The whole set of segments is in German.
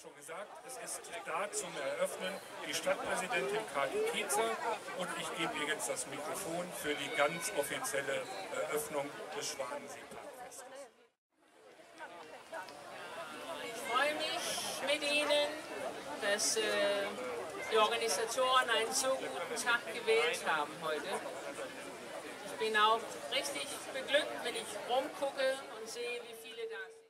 schon gesagt, es ist da zum Eröffnen die Stadtpräsidentin Kathi Kietzer und ich gebe ihr jetzt das Mikrofon für die ganz offizielle Eröffnung des Schwanensee-Parkfestes. Ich freue mich mit Ihnen, dass die Organisatoren einen so guten Tag gewählt haben heute. Ich bin auch richtig beglückt, wenn ich rumgucke und sehe, wie viele da sind.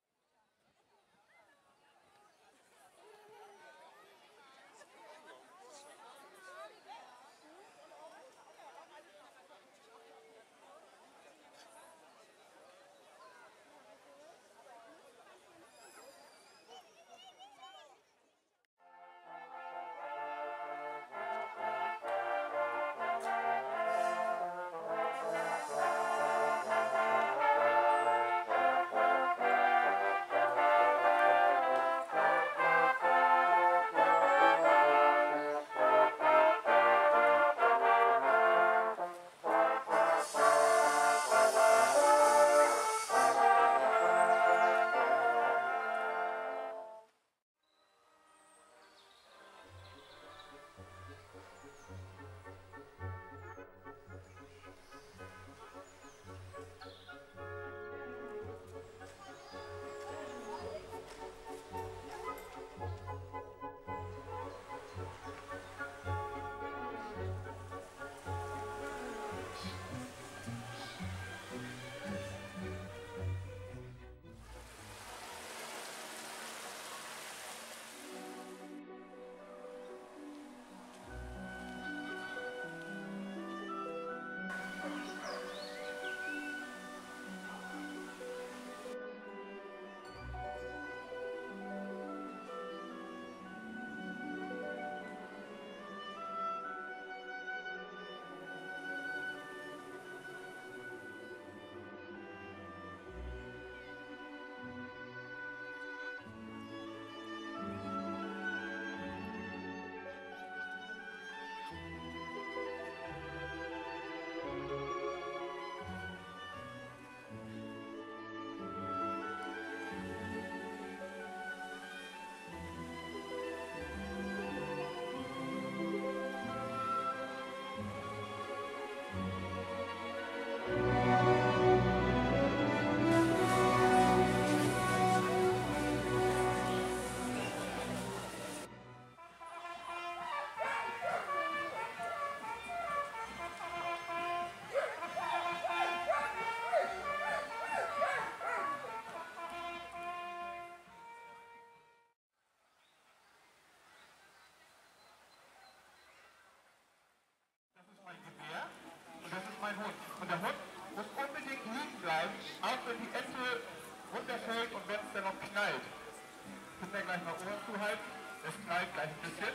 Mein Hund. Und der Hund muss unbedingt liegen bleiben, auch wenn die Ente runterfällt und wenn es dann noch knallt. Können wir gleich mal Ohren zuhalten. Es knallt gleich ein bisschen.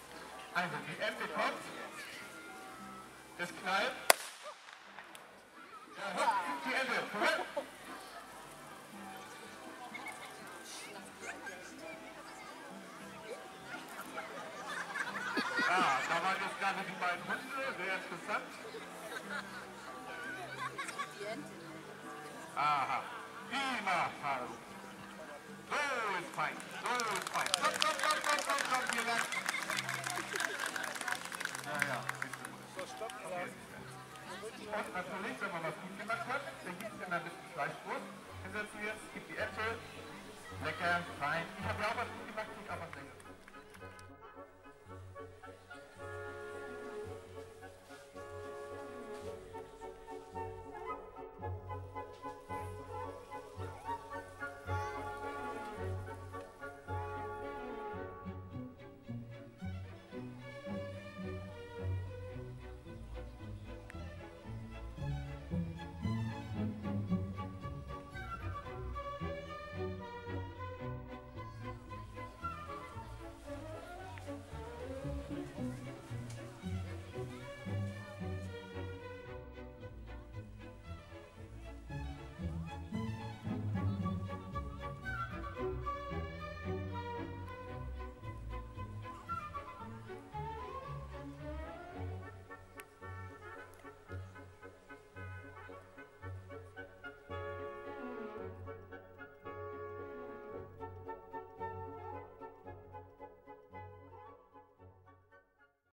Also die Ente kommt. Es knallt. Ja, hopp, die Ente. Zurück. Ah, da waren jetzt gerade die beiden Hunde. Sehr interessant. Aha, prima, Faruk. So ist fein, so ist fein. Komm, hier lang. Ja. Und natürlich, wenn man was gut gemacht hat, dann gibt es immer ein bisschen Fleischwurst. Hinsetzen wir jetzt, gibt die Ente. Lecker, fein. Ich habe ja auch was gut gemacht.